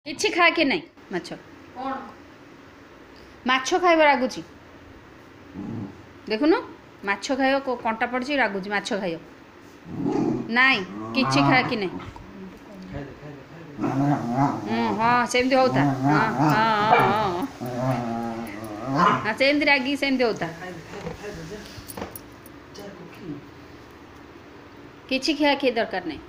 किछि खा के नहीं माछ कौन माछ खाइब रागुची देखुनु माछ खाइब कंटा पड़छि रागुची माछ खाइब नाई किछि खा के नहीं हाँ सेमती होता हाँ हाँ हाँ हाँ सेमती रागी सेमती होता किछि खा के दरकार नहीं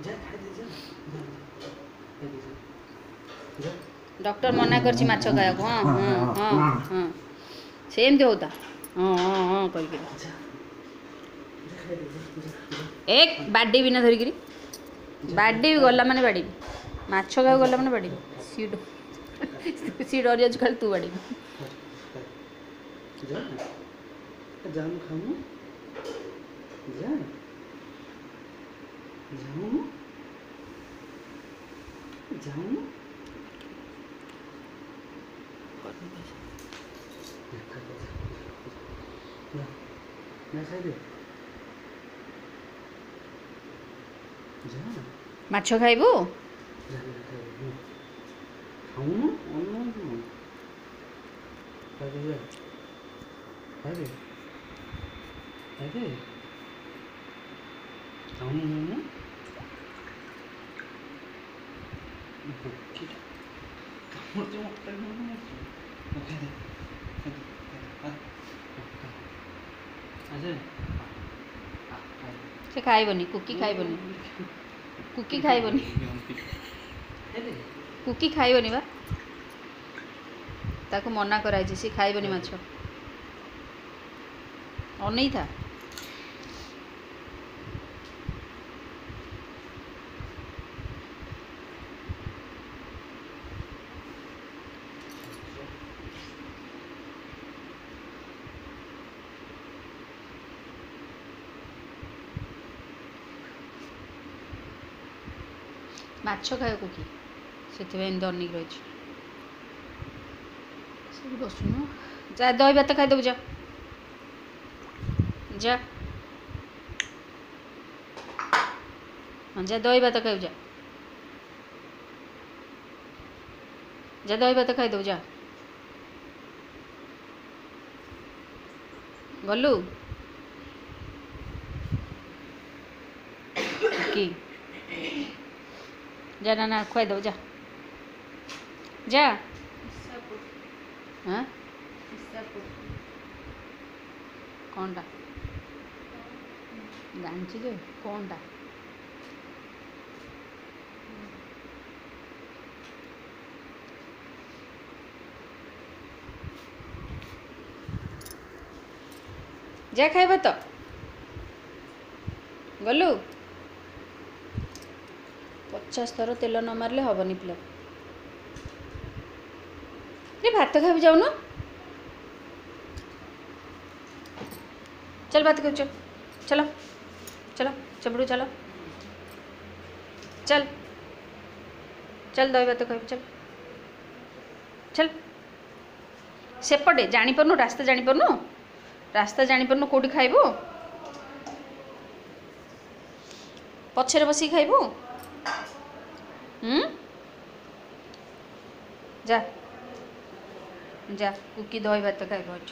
डॉक्टर मना करछि माछ खाइब हाँ हाँ हाँ हाँ सेमती होता हाँ हाँ हाँ कह एक बाडी बिना धरिकी बाडी गला माने बाड़ी माछ खाइब गला माने बाड़ी सी डर जाछु खाली तू बाड़ी जाऊँ खाऊँ जा जाऊँ जाऊँ ना खाइबे जा माछ खाइबू खाऊँ खाइबे खाइबे खाइबे खाऊँ से खाइबनी कुकी खाइबनी कुकी खाइबनी कुकी खाइबनी बा ताको मना कराइछि से खाइबनी माछ अनै था माछ खाए कुकी से अनेक रही बसुन जा दही भात खाईदेबू जा जा हाँ जा दही भात खाइबू जा जा दही भात खाईदेबू जा गलु की जा ना खुआई दो जा जा हाँ कौन टा जानची जो कौन टा जा खाइब तो गलु 50 थर तेल न मारले हेनी पिला रे भात खाई जाऊन चल भात खाऊ चल चलो चलो चबड़ू चलो चल चल दही भात खाई चल चल सेपटे जापरनु रास्ता जापरनु कौटी खाइबू पछरे बसी खाइबू जा जा कुकी दही भात खाइब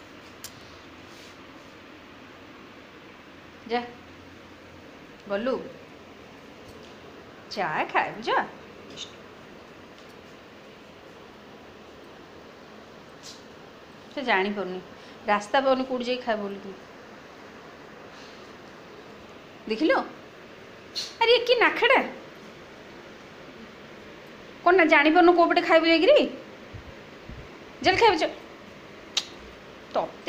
जा गलु जा खाइब जा से जानी पारनी रास्ता पानी कौट जा खाए बोली तू देख लो अरे कि नाखड़ा कौन ना जानी पारनु कौ पटे खाइबू जाइए जल खाइब चल ते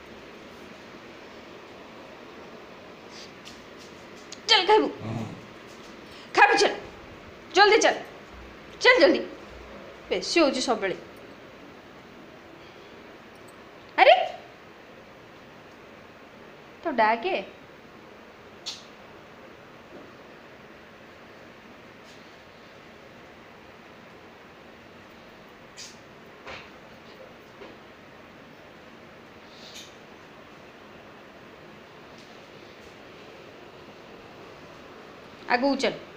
चल खाइबू खाइब चल जल्दी चल चल जल्दी बेसी हो सब बेले अरे तो डाके आगू चल